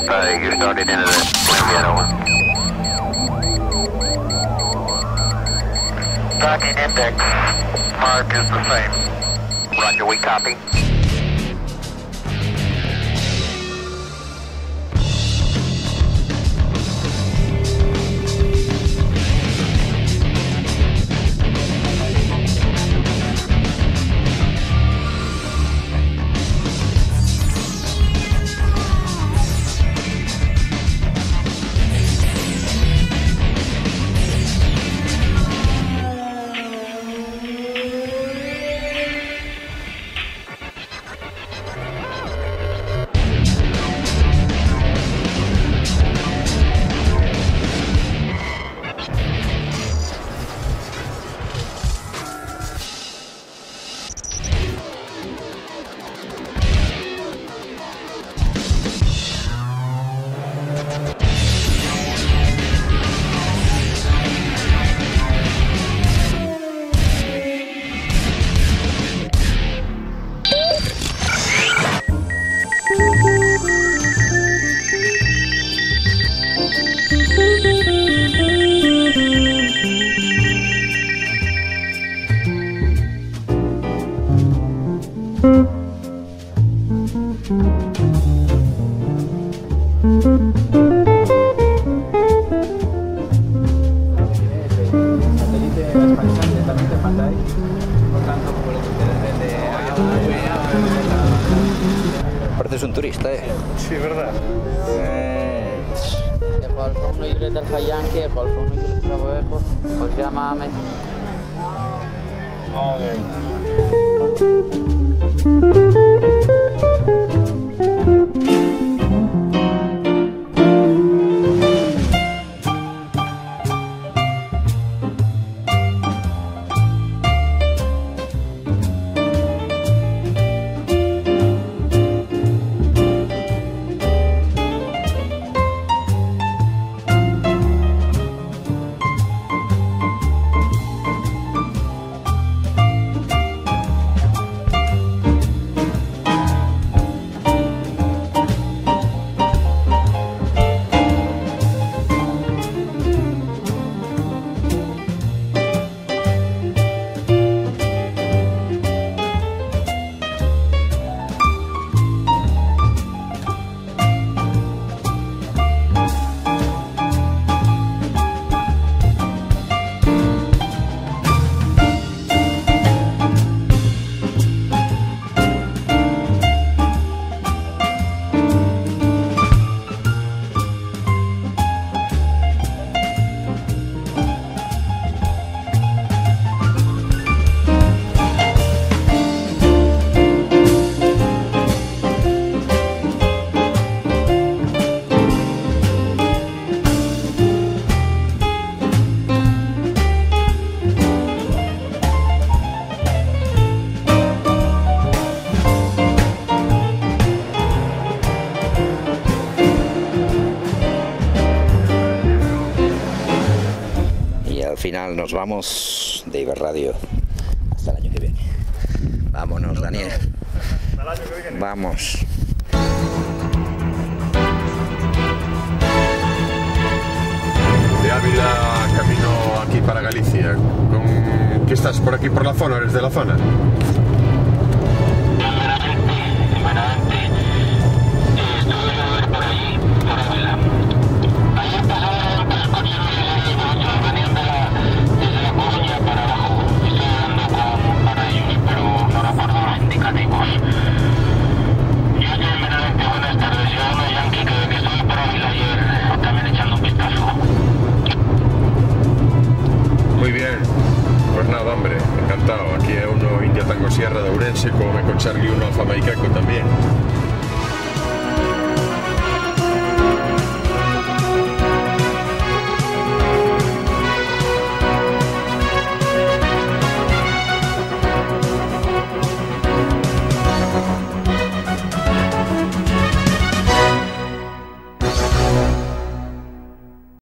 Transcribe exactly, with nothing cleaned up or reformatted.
Uh, you started into the Columbia, over. Tracking index. Mark is the same. Roger, we copy. Pareces un turista, ¿eh? Sí, ¿verdad? Eh... Qualcuno non gli del Hayanke, qualcuno non gli del Traveco, poi chiamame. Al final nos vamos de Iberradio hasta el año que viene. Vámonos, Daniel. Hasta el año que viene. Vamos. De Ávila, camino aquí para Galicia. Con... ¿Qué estás por aquí por la zona? ¿Eres de la zona? Muy bien, pues nada, hombre, encantado. Aquí hay uno India Tango Sierra de Ourense, como con Charlie uno Alfa Maicaco también.